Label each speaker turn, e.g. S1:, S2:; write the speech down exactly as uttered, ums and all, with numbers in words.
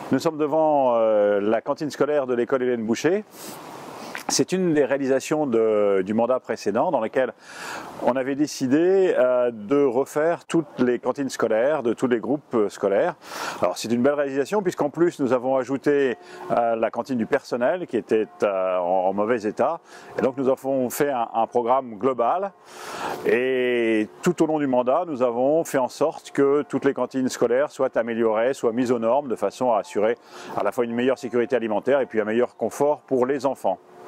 S1: Nous sommes devant euh, la cantine scolaire de l'école Hélène Boucher. C'est une des réalisations de, du mandat précédent dans lequel on avait décidé euh, de refaire toutes les cantines scolaires de tous les groupes scolaires. Alors c'est une belle réalisation puisqu'en plus nous avons ajouté euh, la cantine du personnel qui était euh, en, en mauvais état. Et donc nous avons fait un, un programme global et tout au long du mandat nous avons fait en sorte que toutes les cantines scolaires soient améliorées, soient mises aux normes de façon à assurer à la fois une meilleure sécurité alimentaire et puis un meilleur confort pour les enfants.